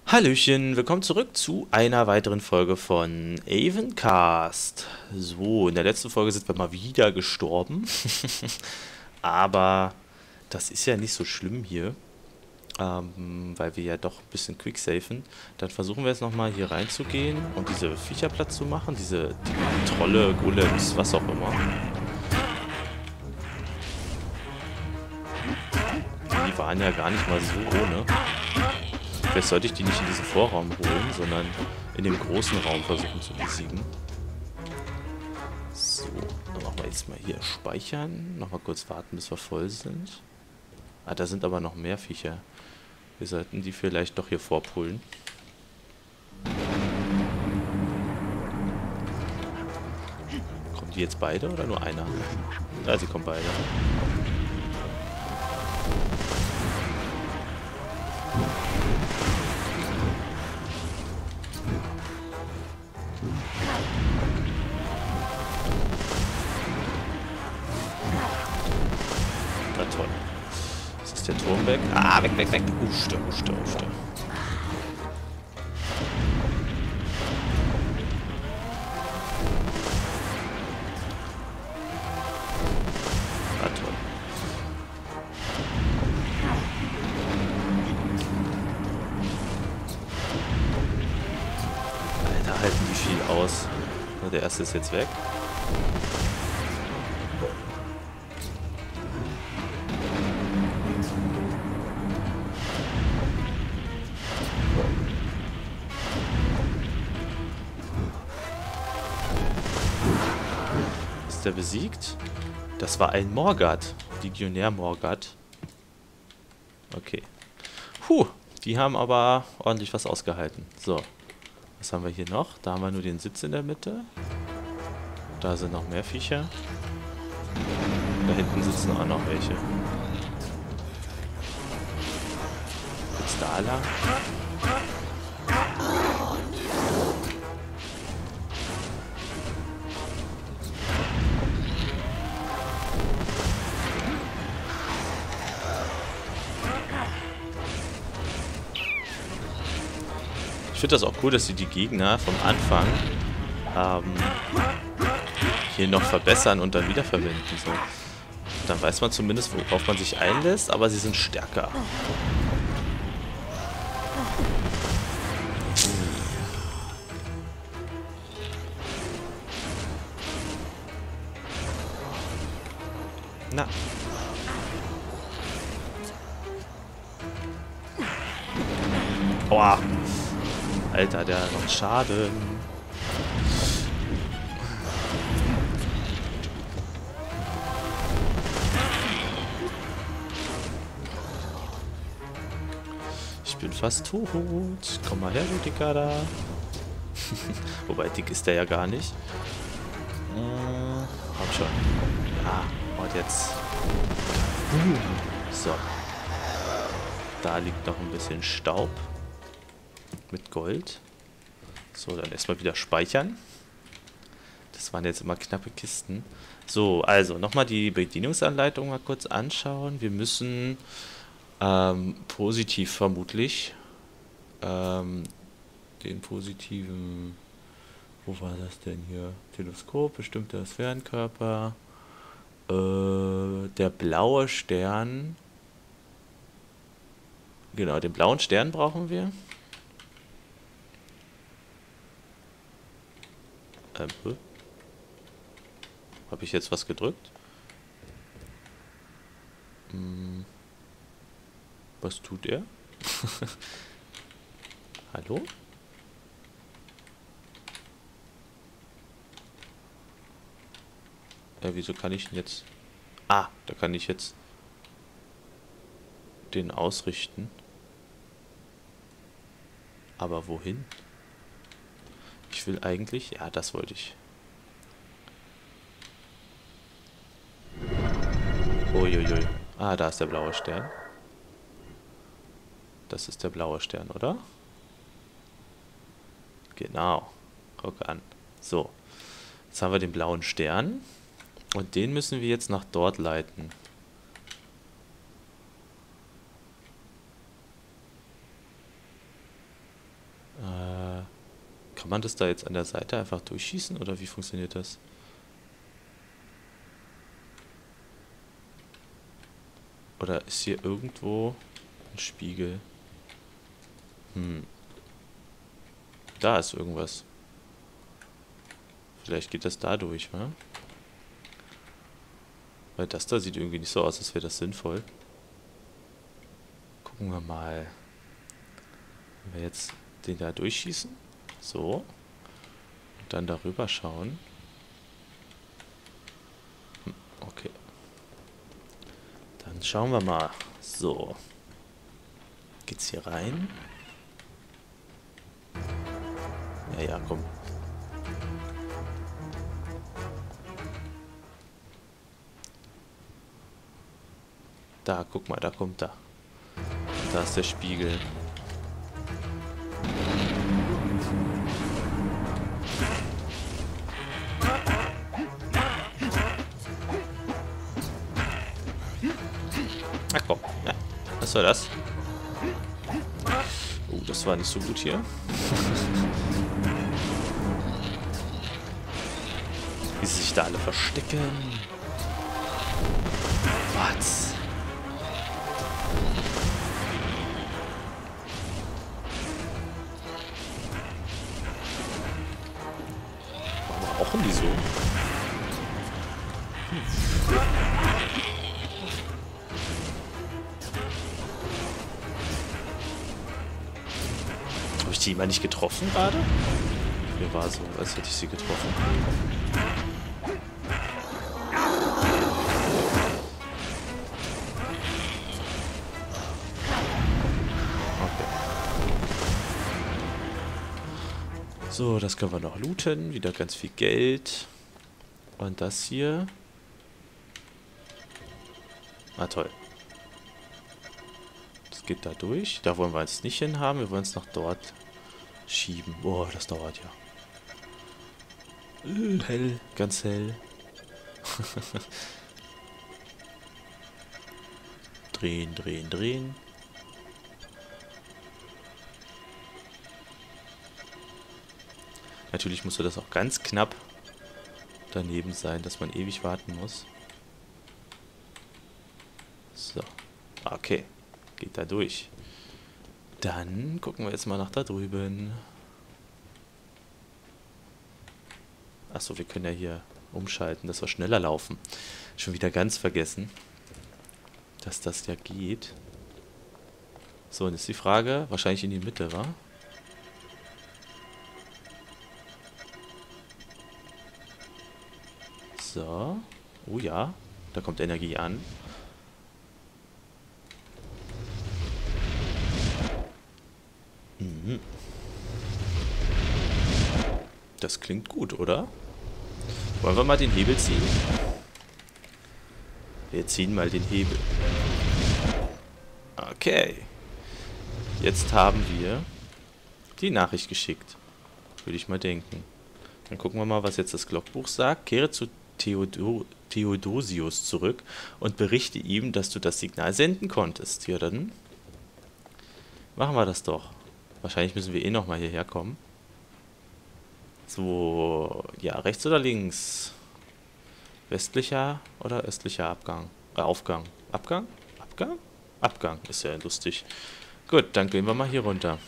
Hallöchen, willkommen zurück zu einer weiteren Folge von Avencast. So, in der letzten Folge sind wir mal wieder gestorben. Aber das ist ja nicht so schlimm hier, weil wir ja doch ein bisschen quicksafen. Dann versuchen wir jetzt nochmal hier reinzugehen und diese Viecher platt zu machen. Die Trolle, Golems, was auch immer. Die waren ja gar nicht mal so ohne. Vielleicht sollte ich die nicht in diesen Vorraum holen, sondern in dem großen Raum versuchen zu besiegen. So, dann machen wir jetzt mal hier speichern. Nochmal kurz warten, bis wir voll sind. Ah, da sind aber noch mehr Viecher. Wir sollten die vielleicht doch hier vorpullen. Kommen die jetzt beide oder nur einer? Ja, sie kommen beide. Na toll. Jetzt ist der Turm weg. Ah, weg, weg, weg. Ufte, ufte, ufte. Na toll. Alter, halten die viel aus. Na, der erste ist jetzt weg. Ist der besiegt? Das war ein Morgat. Legionär Morgat. Okay. Puh, die haben aber ordentlich was ausgehalten. So. Was haben wir hier noch? Da haben wir nur den Sitz in der Mitte. Da sind noch mehr Viecher. Da hinten sitzen auch noch welche. Geht's da lang? Ich finde das auch cool, dass sie die Gegner vom Anfang hier noch verbessern und dann wiederverwenden. So. Dann weiß man zumindest, worauf man sich einlässt, aber sie sind stärker. Na. Aua. Alter, der hat noch Schaden. Ich bin fast tot. Komm mal her, du Dicker da. Wobei, dick ist der ja gar nicht. Komm schon. Ja, und jetzt. So. Da liegt noch ein bisschen Staub. Mit Gold. So, dann erstmal wieder speichern. Das waren jetzt immer knappe Kisten. So, also nochmal die Bedienungsanleitung mal kurz anschauen. Wir müssen positiv vermutlich den positiven, wo war das denn hier? Teleskop, bestimmter Sphärenkörper, der blaue Stern. Genau, den blauen Stern brauchen wir. Habe ich jetzt was gedrückt? Was tut er? Hallo? Wieso kann ich ihn jetzt... Ah, da kann ich jetzt den ausrichten. Aber wohin? Ich will eigentlich... Ja, das wollte ich. Uiuiui. Ah, da ist der blaue Stern. Das ist der blaue Stern, oder? Genau. Guck an. So. Jetzt haben wir den blauen Stern. Und den müssen wir jetzt nach dort leiten. Kann man das da jetzt an der Seite einfach durchschießen oder wie funktioniert das? Oder ist hier irgendwo ein Spiegel? Da ist irgendwas. Vielleicht geht das da durch, wa? Weil das da sieht irgendwie nicht so aus, als wäre das sinnvoll. Gucken wir mal. Wenn wir jetzt den da durchschießen. So. Und dann darüber schauen. Okay. Dann schauen wir mal. So. Geht's hier rein? Ja, komm. Da, guck mal, da kommt er. Da ist der Spiegel. Ach komm, ja. Was war das? Oh, das war nicht so gut hier. Wie sie sich da alle verstecken. Was? Warum rauchen die so? Habe ich die immer nicht getroffen gerade? Mir war so, als hätte ich sie getroffen. So, das können wir noch looten. Wieder ganz viel Geld. Und das hier. Ah, toll. Das geht da durch. Da wollen wir jetzt nicht hinhaben. Wir wollen es nach dort schieben. Boah, das dauert ja. Hell. Ganz hell. Drehen, drehen, drehen. Natürlich musste das auch ganz knapp daneben sein, dass man ewig warten muss. So. Okay. Geht da durch. Dann gucken wir jetzt mal nach da drüben. Achso, wir können ja hier umschalten, dass wir schneller laufen. Schon wieder ganz vergessen, dass das ja geht. So, und jetzt die Frage, wahrscheinlich in die Mitte, wa? So. Oh ja, da kommt Energie an. Mhm. Das klingt gut, oder? Wollen wir mal den Hebel ziehen? Wir ziehen mal den Hebel. Okay. Jetzt haben wir die Nachricht geschickt. Würde ich mal denken. Dann gucken wir mal, was jetzt das Logbuch sagt. Kehre zu Theodosius zurück und berichte ihm, dass du das Signal senden konntest. Ja, dann machen wir das doch. Wahrscheinlich müssen wir eh nochmal hierher kommen. So, ja, rechts oder links? Westlicher oder östlicher Abgang? Aufgang. Abgang? Abgang? Abgang, ist ja lustig. Gut, dann gehen wir mal hier runter.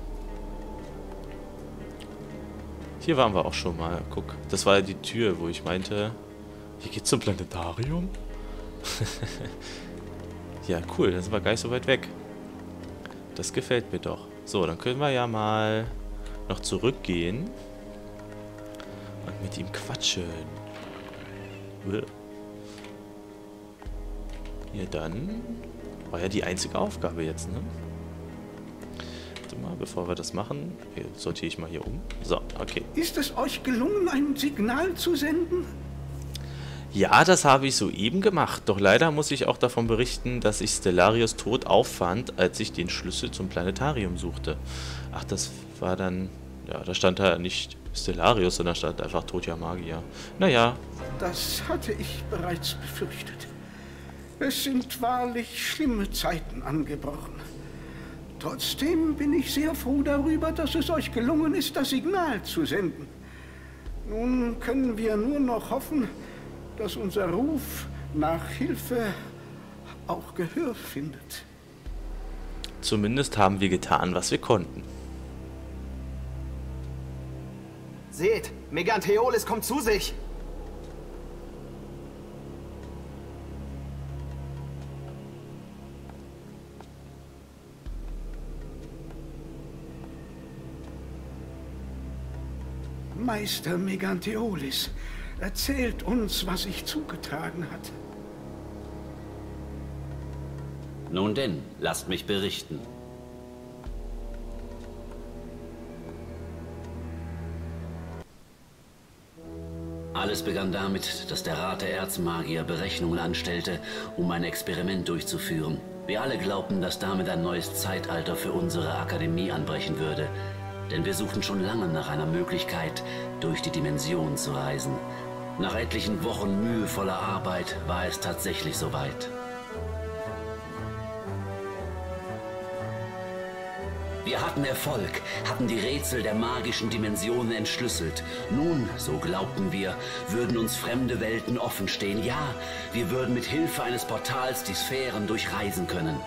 Hier waren wir auch schon mal. Guck, das war ja die Tür, wo ich meinte, hier geht's zum Planetarium. Ja, cool, dann sind wir gar nicht so weit weg. Das gefällt mir doch. So, dann können wir ja mal noch zurückgehen und mit ihm quatschen. Ja, dann war ja die einzige Aufgabe jetzt, ne? Warte mal, bevor wir das machen, sortiere ich mal hier um. So, okay. Ist es euch gelungen, ein Signal zu senden? Ja, das habe ich soeben gemacht. Doch leider muss ich auch davon berichten, dass ich Stellarius tot auffand, als ich den Schlüssel zum Planetarium suchte. Ach, das war dann... Ja, da stand da nicht Stellarius, sondern stand einfach Toter Magier. Naja. Das hatte ich bereits befürchtet. Es sind wahrlich schlimme Zeiten angebrochen. Trotzdem bin ich sehr froh darüber, dass es euch gelungen ist, das Signal zu senden. Nun können wir nur noch hoffen, dass unser Ruf nach Hilfe auch Gehör findet. Zumindest haben wir getan, was wir konnten. Seht, Megantheolis kommt zu sich. Meister Megantheolis, erzählt uns, was sich zugetragen hat. Nun denn, lasst mich berichten. Alles begann damit, dass der Rat der Erzmagier Berechnungen anstellte, um ein Experiment durchzuführen. Wir alle glaubten, dass damit ein neues Zeitalter für unsere Akademie anbrechen würde. Denn wir suchten schon lange nach einer Möglichkeit, durch die Dimension zu reisen. Nach etlichen Wochen mühevoller Arbeit war es tatsächlich soweit. Wir hatten Erfolg, hatten die Rätsel der magischen Dimensionen entschlüsselt. Nun, so glaubten wir, würden uns fremde Welten offenstehen. Ja, wir würden mit Hilfe eines Portals die Sphären durchreisen können.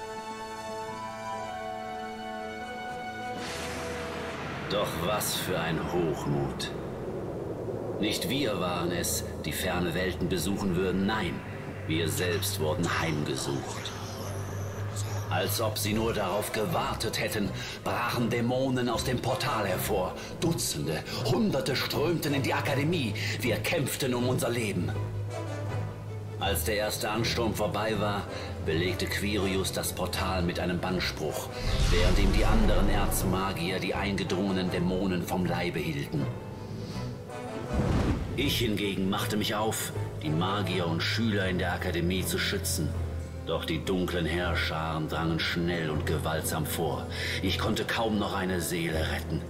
Doch was für ein Hochmut. Nicht wir waren es, die ferne Welten besuchen würden, nein, wir selbst wurden heimgesucht. Als ob sie nur darauf gewartet hätten, brachen Dämonen aus dem Portal hervor. Dutzende, Hunderte strömten in die Akademie. Wir kämpften um unser Leben. Als der erste Ansturm vorbei war, belegte Quirius das Portal mit einem Bannspruch, während ihm die anderen Erzmagier die eingedrungenen Dämonen vom Leibe hielten. Ich hingegen machte mich auf, die Magier und Schüler in der Akademie zu schützen. Doch die dunklen Heerscharen drangen schnell und gewaltsam vor. Ich konnte kaum noch eine Seele retten.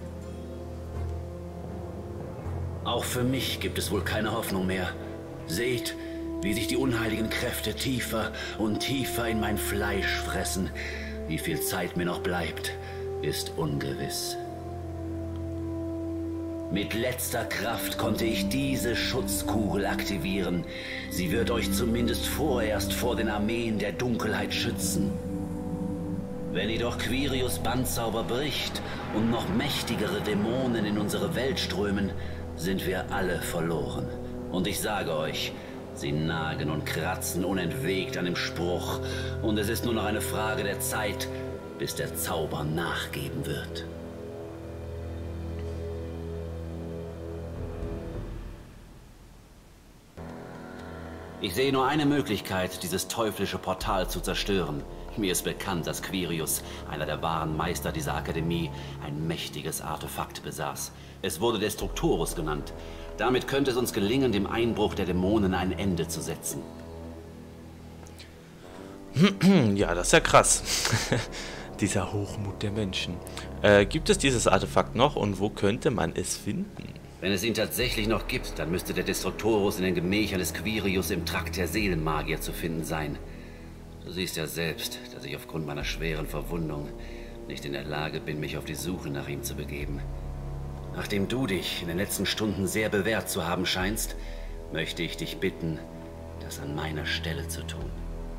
Auch für mich gibt es wohl keine Hoffnung mehr. Seht, wie sich die unheiligen Kräfte tiefer und tiefer in mein Fleisch fressen. Wie viel Zeit mir noch bleibt, ist ungewiss. Mit letzter Kraft konnte ich diese Schutzkugel aktivieren. Sie wird euch zumindest vorerst vor den Armeen der Dunkelheit schützen. Wenn jedoch Quirius Bandzauber bricht und noch mächtigere Dämonen in unsere Welt strömen, sind wir alle verloren. Und ich sage euch, sie nagen und kratzen unentwegt an dem Spruch. Und es ist nur noch eine Frage der Zeit, bis der Zauber nachgeben wird. Ich sehe nur eine Möglichkeit, dieses teuflische Portal zu zerstören. Mir ist bekannt, dass Quirius, einer der wahren Meister dieser Akademie, ein mächtiges Artefakt besaß. Es wurde Destruktorus genannt. Damit könnte es uns gelingen, dem Einbruch der Dämonen ein Ende zu setzen. Ja, das ist ja krass. Dieser Hochmut der Menschen. Gibt es dieses Artefakt noch und wo könnte man es finden? Wenn es ihn tatsächlich noch gibt, dann müsste der Destruktorus in den Gemächern des Quirius im Trakt der Seelenmagier zu finden sein. Du siehst ja selbst, dass ich aufgrund meiner schweren Verwundung nicht in der Lage bin, mich auf die Suche nach ihm zu begeben. Nachdem du dich in den letzten Stunden sehr bewährt zu haben scheinst, möchte ich dich bitten, das an meiner Stelle zu tun.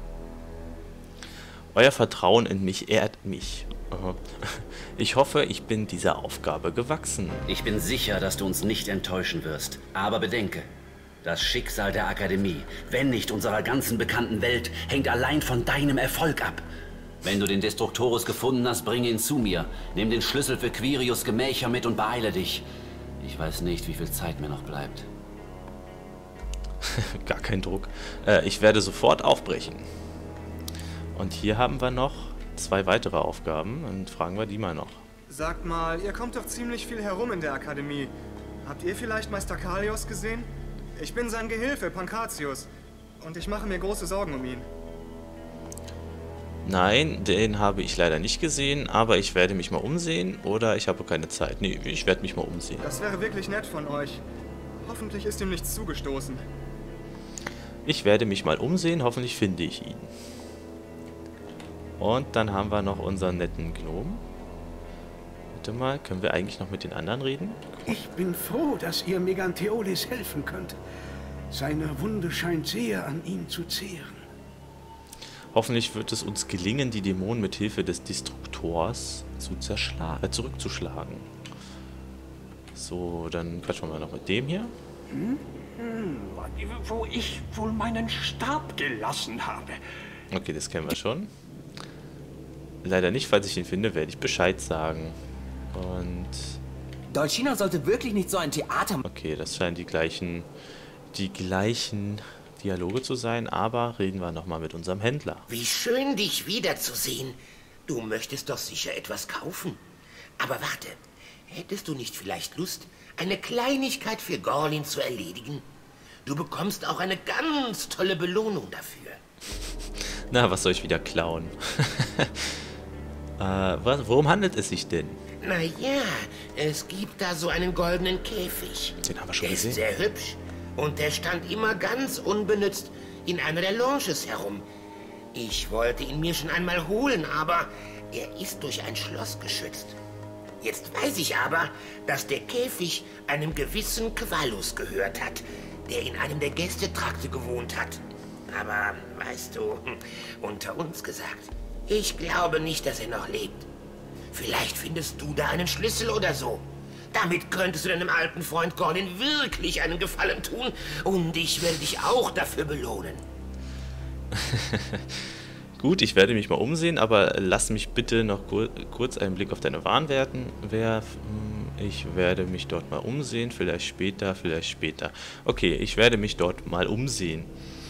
Euer Vertrauen in mich ehrt mich. Ich hoffe, ich bin dieser Aufgabe gewachsen. Ich bin sicher, dass du uns nicht enttäuschen wirst. Aber bedenke, das Schicksal der Akademie, wenn nicht unserer ganzen bekannten Welt, hängt allein von deinem Erfolg ab. Wenn du den Destruktorus gefunden hast, bringe ihn zu mir. Nimm den Schlüssel für Quirius Gemächer mit und beeile dich. Ich weiß nicht, wie viel Zeit mir noch bleibt. Gar kein Druck. Ich werde sofort aufbrechen. Und hier haben wir noch 2 weitere Aufgaben und fragen wir die mal noch. Sagt mal, ihr kommt doch ziemlich viel herum in der Akademie. Habt ihr vielleicht Meister Kalios gesehen? Ich bin sein Gehilfe, Pankratius. Und ich mache mir große Sorgen um ihn. Nein, den habe ich leider nicht gesehen, aber ich werde mich mal umsehen oder ich habe keine Zeit. Nee, ich werde mich mal umsehen. Das wäre wirklich nett von euch. Hoffentlich ist ihm nichts zugestoßen. Ich werde mich mal umsehen, hoffentlich finde ich ihn. Und dann haben wir noch unseren netten Gnom. Warte mal, können wir eigentlich noch mit den anderen reden? Ich bin froh, dass ihr Megantheolis helfen könnt. Seine Wunde scheint sehr an ihm zu zehren. Hoffentlich wird es uns gelingen, die Dämonen mit Hilfe des Destruktors zurückzuschlagen. So, dann quatschen wir mal noch mit dem hier. Wo ich wohl meinen Stab gelassen habe. Okay, das kennen wir schon. Leider nicht, falls ich ihn finde, werde ich Bescheid sagen. Und... Dolcina sollte wirklich nicht so ein Theater machen. Okay, das scheinen die gleichen Dialoge zu sein, aber reden wir nochmal mit unserem Händler. Wie schön, dich wiederzusehen. Du möchtest doch sicher etwas kaufen. Aber warte, hättest du nicht vielleicht Lust, eine Kleinigkeit für Gorlin zu erledigen? Du bekommst auch eine ganz tolle Belohnung dafür. Na, was soll ich wieder klauen? Worum handelt es sich denn? Naja, es gibt da so einen goldenen Käfig. Den haben wir schon Der ist gesehen. sehr hübsch. Und der stand immer ganz unbenutzt in einer der Lounges herum. Ich wollte ihn mir schon einmal holen, aber er ist durch ein Schloss geschützt. Jetzt weiß ich aber, dass der Käfig einem gewissen Qualus gehört hat, der in einem der Gästetrakte gewohnt hat. Aber, weißt du, unter uns gesagt, ich glaube nicht, dass er noch lebt. Vielleicht findest du da einen Schlüssel oder so. Damit könntest du deinem alten Freund Gorlin wirklich einen Gefallen tun und ich werde dich auch dafür belohnen. Gut, ich werde mich mal umsehen, aber lass mich bitte noch kurz einen Blick auf deine Waren werfen. Ich werde mich dort mal umsehen, vielleicht später, vielleicht später. Okay, ich werde mich dort mal umsehen.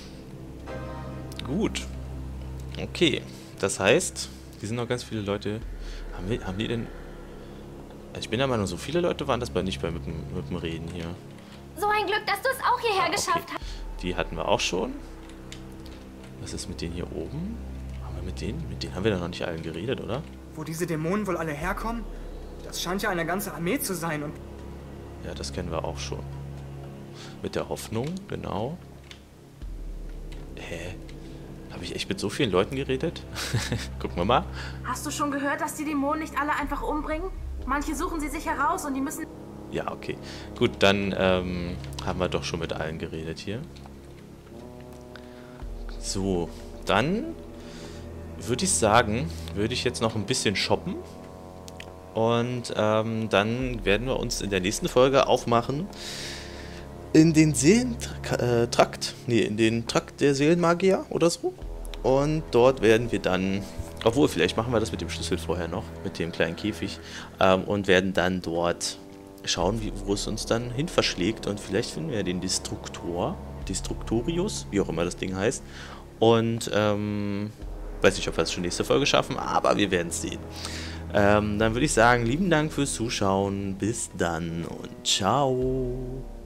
Gut. Okay, das heißt, hier sind noch ganz viele Leute. Haben die denn... Ich bin der Meinung, so viele Leute waren das nicht mit dem Reden hier. So ein Glück, dass du es auch hierher geschafft hast. Die hatten wir auch schon. Was ist mit denen hier oben? Haben wir mit denen haben wir doch noch nicht allen geredet, oder? Wo diese Dämonen wohl alle herkommen? Das scheint ja eine ganze Armee zu sein und... Ja, das kennen wir auch schon. Mit der Hoffnung, genau. Hä? Habe ich echt mit so vielen Leuten geredet? Gucken wir mal. Hast du schon gehört, dass die Dämonen nicht alle einfach umbringen? Manche suchen sie sich heraus und die müssen... Ja, okay. Gut, dann haben wir doch schon mit allen geredet hier. So, dann würde ich sagen, würde ich jetzt noch ein bisschen shoppen. Und dann werden wir uns in der nächsten Folge aufmachen in den Seelentrakt. Nee, in den Trakt der Seelenmagier oder so. Und dort werden wir dann... Obwohl, vielleicht machen wir das mit dem Schlüssel vorher noch, mit dem kleinen Käfig. Und werden dann dort schauen, wo es uns dann hin verschlägt. Und vielleicht finden wir den Destruktorius, wie auch immer das Ding heißt. Und weiß nicht, ob wir es schon nächste Folge schaffen, aber wir werden es sehen. Dann würde ich sagen, lieben Dank fürs Zuschauen. Bis dann und ciao.